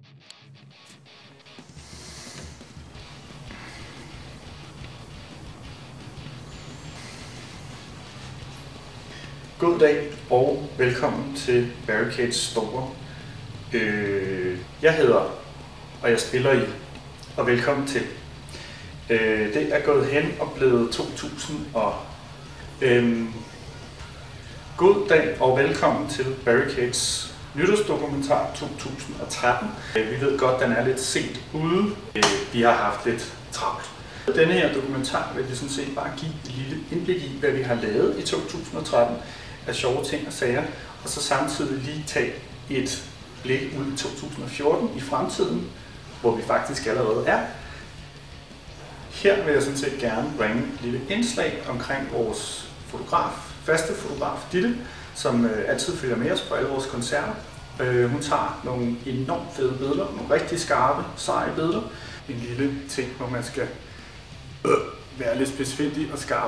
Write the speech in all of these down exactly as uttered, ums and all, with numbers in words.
God dag og velkommen til Barricades store. Øh, jeg hedder, og jeg spiller i, og velkommen til. Øh, det er gået hen og blevet to tusind og... Øh, god dag og velkommen til Barricades nytårsdokumentar to tusind og tretten. Øh, vi ved godt, den er lidt sent ude. Øh, vi har haft lidt travlt. Denne her dokumentar vil jeg sådan set bare give et lille indblik i, hvad vi har lavet i to tusind og tretten af sjove ting og sager, og så samtidig lige tage et blik ud i to tusind og fjorten i fremtiden, hvor vi faktisk allerede er. Her vil jeg sådan set gerne bringe et lille indslag omkring vores fotograf, faste fotograf Ditte, som øh, altid følger med os på alle vores koncerter. Øh, hun tager nogle enormt fede billeder, nogle rigtig skarpe, seje billeder. En lille ting, hvor man skal øh, være lidt specifik og skarp.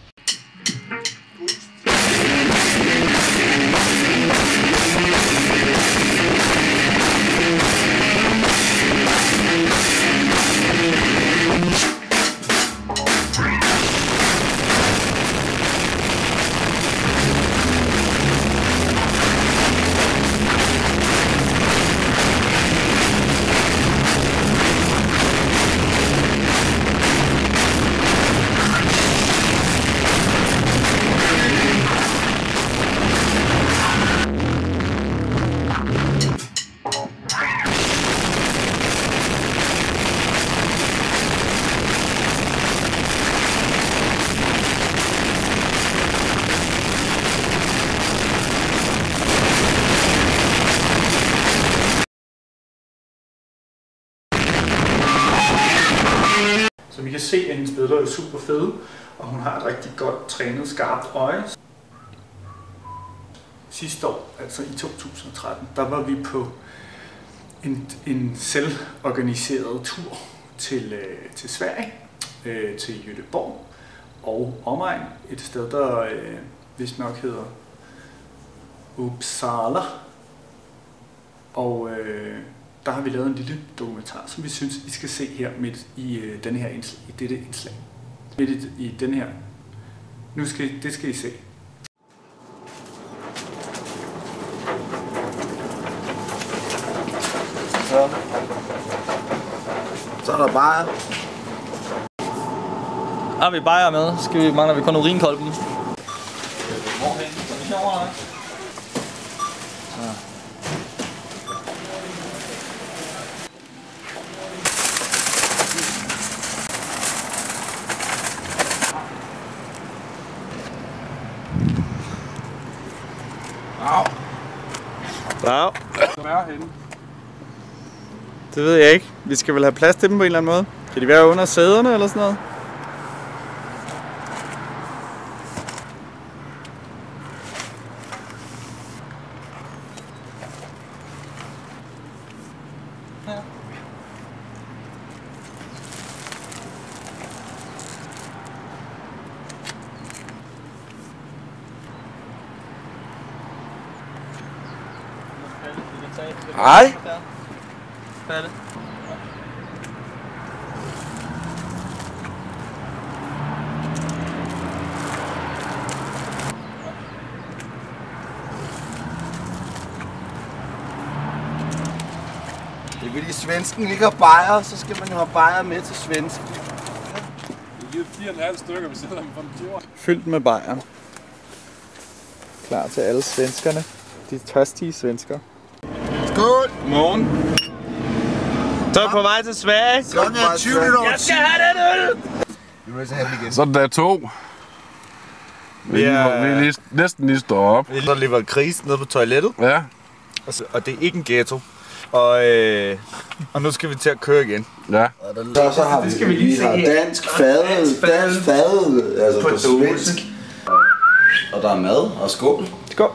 Som I kan se, at hendes billeder er super fede, og hun har et rigtig godt trænet, skarpt øje. Sidste år, altså i to tusind og tretten, der var vi på en, en selvorganiseret tur til, øh, til Sverige, øh, til Göteborg og omegn. Et sted, der øh, vist nok hedder Uppsala. Og øh, der har vi lavet en lille dokumentar, som vi synes, I skal se her midt i øh, denne her indslag, i dette indslag. Midt i, i den her. Nu skal det skal I se. Så, så er der bajer. Har vi bajer med? Skal vi, mangler vi kun urinkolben? Hvorhen? Er det sjovere, eller? Au. Wow. Skal være henne? Det ved jeg ikke. Vi skal vel have plads til dem på en eller anden måde. Kan de være under sæderne eller sådan noget? Ja. Hej. Palle. Det er fordi svensken ikke har bajer, så skal man jo have bajer med til svensk. Vi har givet fire og en halv stykker, vi sætter dem på en fjord. Fyldt med bajer. Klar til alle svenskerne. De tørstige svensker. Skål! Morgen. Så er vi på vej til Sverige. Klokken er tyve minutter. Jeg skal have den øl! Vi må så have den igen. Så er der to. Vi er, vi er lige, næsten lige står op. Vi har lige været kris nede på toilettet, Ja. og, så, og det er ikke en ghetto. Og, øh, og nu skal vi til at køre igen. Ja. Så, så har Det skal vi lige se har her. dansk fadøl, dansk fadøl, altså På på dåse. svensk. Og der er mad og skål. Skål.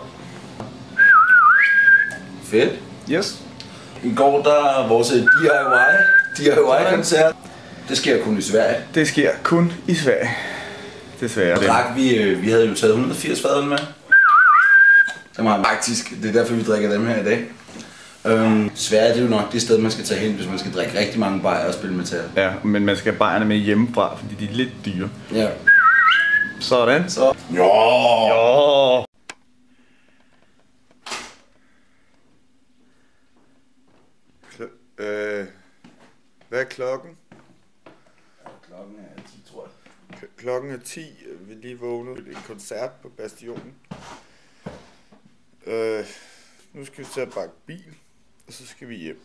Fedt. Yes. I går der vores D I Y-koncert. Det sker kun i Sverige. Det sker kun i Sverige. Desværre. Og drak vi, øh, vi havde jo taget et hundrede og firs fadøl med. Dem har faktisk, det er derfor vi drikker dem her i dag. Øhm, Sverige det er jo nok det sted, man skal tage hen, hvis man skal drikke rigtig mange bajer og spille metal. Ja, men man skal have bajerne med hjemmefra, fordi de er lidt dyre. Ja. Sådan. Så. Jo! Jo! Øh, hvad er klokken? Klokken er ti, tror jeg. K- klokken er ti. Vi er lige vågnet. Det er en koncert på Bastionen. Øh, nu skal vi til at bakke bil, og så skal vi hjem.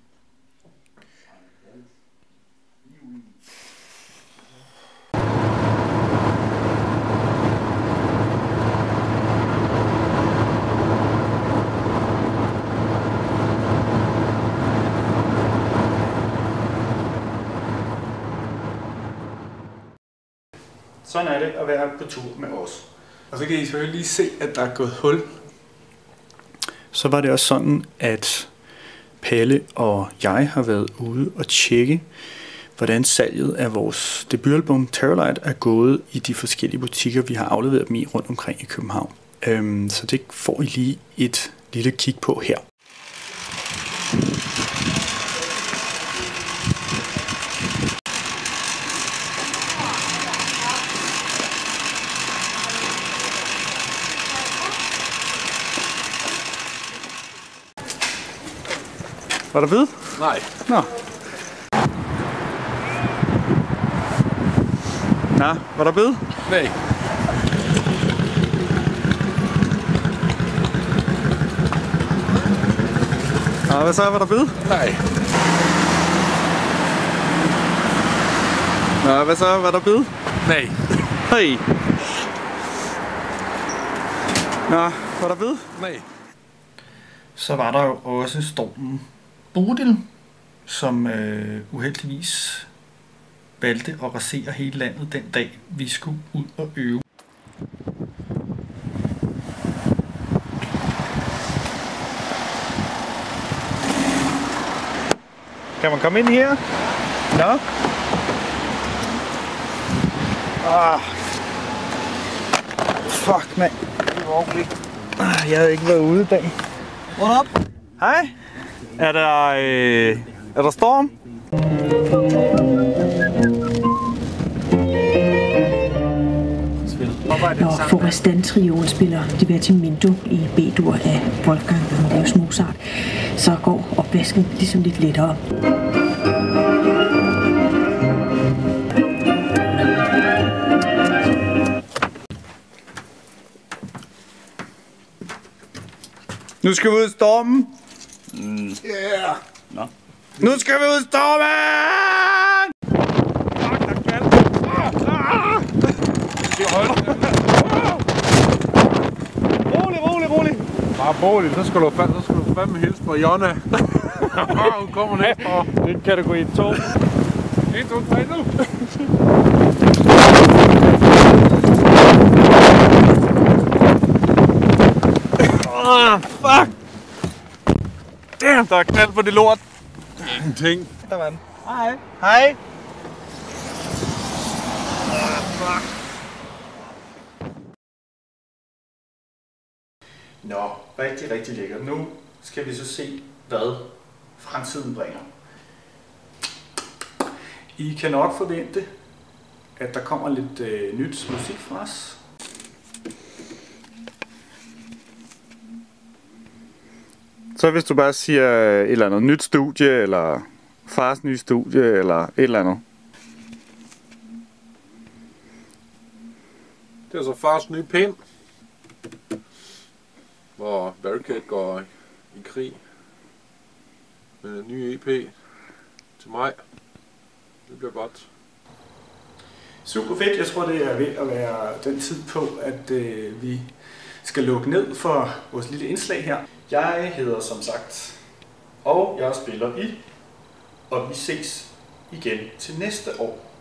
Sådan er det at være på tur med os. Og så kan I selvfølgelig lige se, at der er gået hul. Så var det også sådan, at Palle og jeg har været ude og tjekke, hvordan salget af vores debutalbum Terrorlight er gået i de forskellige butikker, vi har afleveret dem i rundt omkring i København. Øhm, så det får I lige et lille kig på her. Var der bid? Nej. Nå. Nå, var der bid? Nej. Nå, hvad så? Var der bid? Nej. Nå, hvad så? Var der bid? Nej. Hej. Nå, var der bid? Nej. Så var der jo også stormen Bodil, som øh, uheldigvis valgte at rasere hele landet den dag, vi skulle ud og øve. Kan man komme ind her? Nå? Ah. Fuck, mand. Ah, jeg havde ikke været ude i dag. What up? Hej. Er der, øh, er der storm? Når Forestan-trioen spiller Divertimento i B-dur af Wolfgang Amadeus Mozart, så går opvasken ligesom lidt lettere. Nu skal vi ud i stormen. Mm. Yeah. Nå. Nu skal vi ud i stormen! Fuck, der er kaldt. Ah! Rolig, rolig, rolig. Bare roligt, så skal du fandme, så skal du fandme hilse på Jonna. Hun kommer næste år. Det er kategori to. en, to, tre, nu. Ah, fuck! Damn, der er knald på det lort. Ingenting. Der var den. Hej. Hej. Ah, fuck. Nå, rigtig, rigtig lækkert. Nu skal vi så se, hvad fremtiden bringer. I kan nok forvente, at der kommer lidt øh, nyt musik fra os. Så hvis du bare siger et eller andet nyt studie, eller fars nye studie, eller et eller andet. Det er så fars nye pind. Hvor Barricade går i krig med en ny E P til mig. Det bliver godt. Super fedt. Jeg tror, det er ved at være den tid på, at øh, vi skal lukke ned for vores lille indslag her. Jeg hedder som sagt, og jeg spiller i, og vi ses igen til næste år.